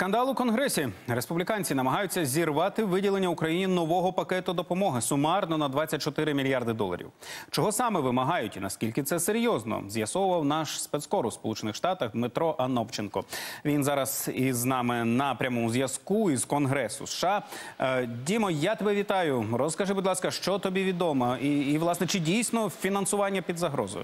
Скандал у Конгресі. Республіканці намагаються зірвати виділення Україні нового пакету допомоги сумарно на 24 мільярди доларів. Чого саме вимагають і наскільки це серйозно, з'ясовував наш спецкор у Сполучених Штатах Дмитро Анопченко. Він зараз із нами на прямому зв'язку із Конгресу США. Дімо, я тебе вітаю. Розкажи, будь ласка, що тобі відомо і власне, чи дійсно фінансування під загрозою?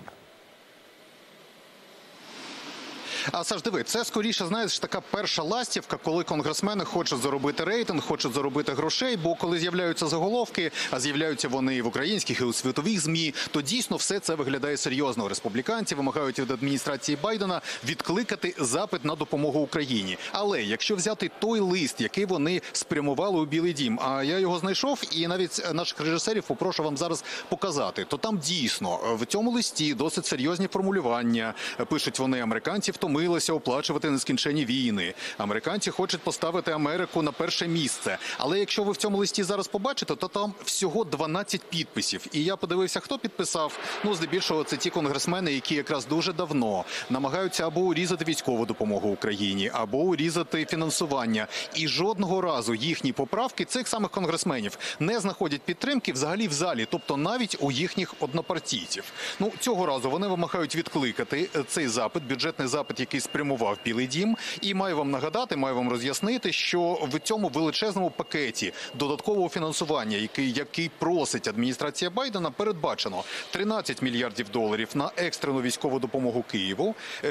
А Саш, диви, це скоріше, знаєш, така перша ластівка, коли конгресмени хочуть заробити рейтинг, хочуть заробити грошей, бо коли з'являються заголовки, а з'являються вони і в українських, і у світових ЗМІ, то дійсно все це виглядає серйозно. Республіканці вимагають від адміністрації Байдена відкликати запит на допомогу Україні. Але якщо взяти той лист, який вони спрямували у Білий дім, а я його знайшов і навіть наших режисерів попрошу вам зараз показати, то там дійсно в цьому листі досить серйозні формулювання. Пишуть вони: американці втомилися оплачувати нескінченні війни. Американці хочуть поставити Америку на перше місце. Але якщо ви в цьому листі зараз побачите, то там всього 12 підписів. І я подивився, хто підписав. Ну, здебільшого, це ті конгресмени, які якраз дуже давно намагаються або урізати військову допомогу Україні, або урізати фінансування. І жодного разу їхні поправки цих самих конгресменів не знаходять підтримки взагалі в залі, тобто навіть у їхніх однопартійців. Ну, цього разу вони вимагають відкликати цей запит, бюджетний запит, який спрямував Білий дім. І маю вам нагадати, маю вам роз'яснити, що в цьому величезному пакеті додаткового фінансування, який просить адміністрація Байдена, передбачено 13 мільярдів доларів на екстрену військову допомогу Києву,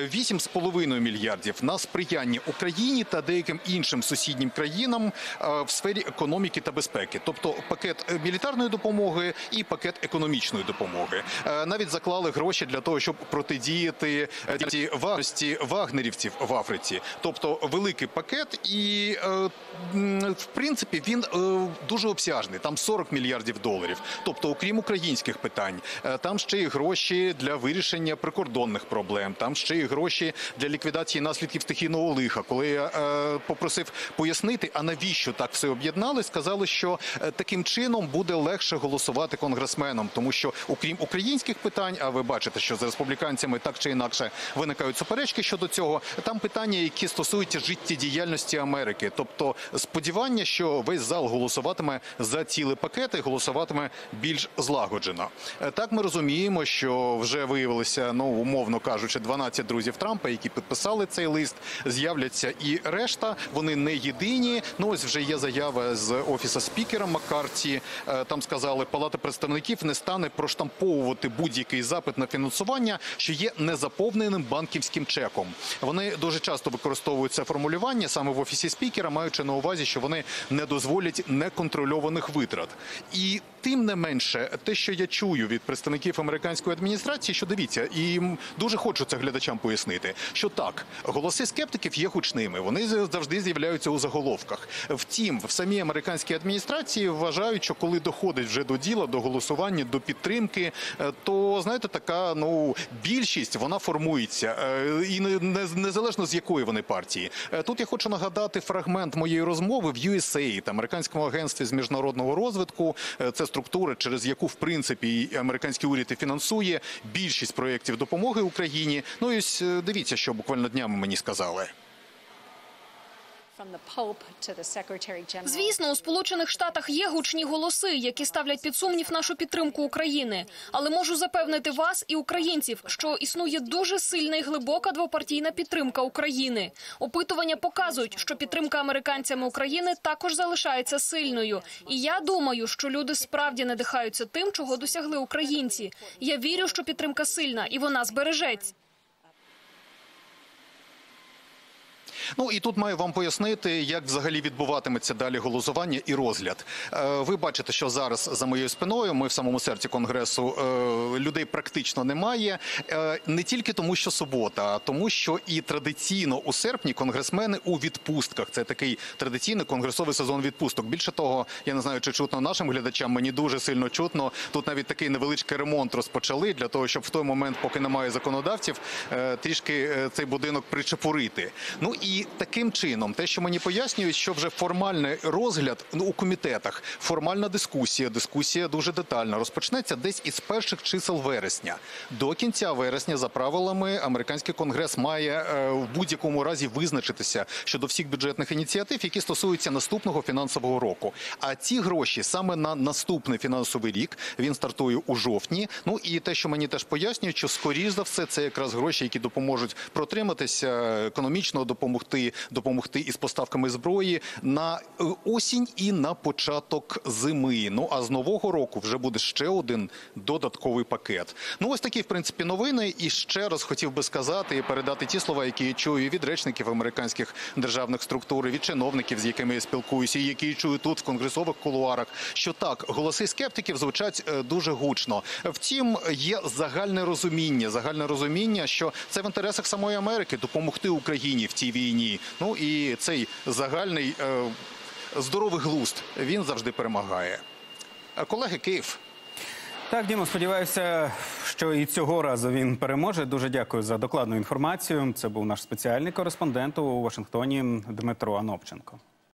8,5 мільярдів на сприяння Україні та деяким іншим сусіднім країнам в сфері економіки та безпеки. Тобто пакет мілітарної допомоги і пакет економічної допомоги. Навіть заклали гроші для того, щоб протидіяти важкості вагнерівців в Африці. Тобто великий пакет і, в принципі, він дуже обсяжний. Там 40 мільярдів доларів. Тобто, окрім українських питань, там ще й гроші для вирішення прикордонних проблем, там ще й гроші для ліквідації наслідків стихійного лиха. Коли я попросив пояснити, а навіщо так все об'єднали, сказали, що таким чином буде легше голосувати конгресменам, тому що, окрім українських питань, а ви бачите, що з республіканцями так чи інакше виникають суперечки щодо цього, там питання, які стосуються життєдіяльності Америки. Тобто сподівання, що весь зал голосуватиме за цілий пакет і голосуватиме більш злагоджено. Так ми розуміємо, що вже виявилося, ну, умовно кажучи, 12 друзів Трампа, які підписали цей лист, з'являться і решта. Вони не єдині. Ну, ось вже є заява з офісу спікера Маккарті. Там сказали, Палата представників не стане проштамповувати будь-який запит на фінансування, що є незаповненим банківським чеком. Вони дуже часто використовують це формулювання саме в офісі спікера, маючи на увазі, що вони не дозволять неконтрольованих витрат. І тим не менше, те, що я чую від представників американської адміністрації, що дивіться, і дуже хочу це глядачам пояснити, що так, голоси скептиків є гучними, вони завжди з'являються у заголовках. Втім, в самій американській адміністрації вважають, що коли доходить вже до діла, до голосування, до підтримки, то, знаєте, така, ну, більшість, вона формується. І незалежно з якої вони партії. Тут я хочу нагадати фрагмент моєї розмови в USAID, американському агентстві з міжнародного розвитку. Це структура, через яку, в принципі, американський уряд і фінансує більшість проєктів допомоги Україні. Ну і ось дивіться, що буквально днями мені сказали. Звісно, у Сполучених Штатах є гучні голоси, які ставлять під сумнів нашу підтримку України. Але можу запевнити вас і українців, що існує дуже сильна і глибока двопартійна підтримка України. Опитування показують, що підтримка американцями України також залишається сильною. І я думаю, що люди справді надихаються тим, чого досягли українці. Я вірю, що підтримка сильна і вона збережеться. Ну і тут маю вам пояснити, як взагалі відбуватиметься далі голосування і розгляд. Ви бачите, що зараз за моєю спиною, ми в самому серці Конгресу, людей практично немає. Не тільки тому, що субота, а тому, що і традиційно у серпні конгресмени у відпустках. Це такий традиційний конгресовий сезон відпусток. Більше того, я не знаю, чи чутно нашим глядачам, мені дуже сильно чутно. Тут навіть такий невеличкий ремонт розпочали для того, щоб в той момент, поки немає законодавців, трішки цей будинок причепурити. Ну і І таким чином, те, що мені пояснюють, що вже формальний розгляд у комітетах, формальна дискусія дуже детальна, розпочнеться десь із перших чисел вересня. До кінця вересня, за правилами, американський конгрес має в будь-якому разі визначитися щодо всіх бюджетних ініціатив, які стосуються наступного фінансового року. А ці гроші саме на наступний фінансовий рік, він стартує у жовтні. Ну і те, що мені теж пояснюють, що скоріш за все це якраз гроші, які допоможуть протриматися, економічно допомогти із поставками зброї на осінь і на початок зими. Ну а з нового року вже буде ще один додатковий пакет. Ну ось такі, в принципі, новини. І ще раз хотів би сказати і передати ті слова, які я чую від речників американських державних структур, від чиновників, з якими я спілкуюся, і які я чую тут в конгресових кулуарах, що так, голоси скептиків звучать дуже гучно. Втім, є загальне розуміння, що це в інтересах самої Америки допомогти Україні в цій війні. Ну і цей загальний здоровий глузд, він завжди перемагає. Колеги, Київ. Так, Дімо, сподіваюся, що і цього разу він переможе. Дуже дякую за докладну інформацію. Це був наш спеціальний кореспондент у Вашингтоні Дмитро Анопченко.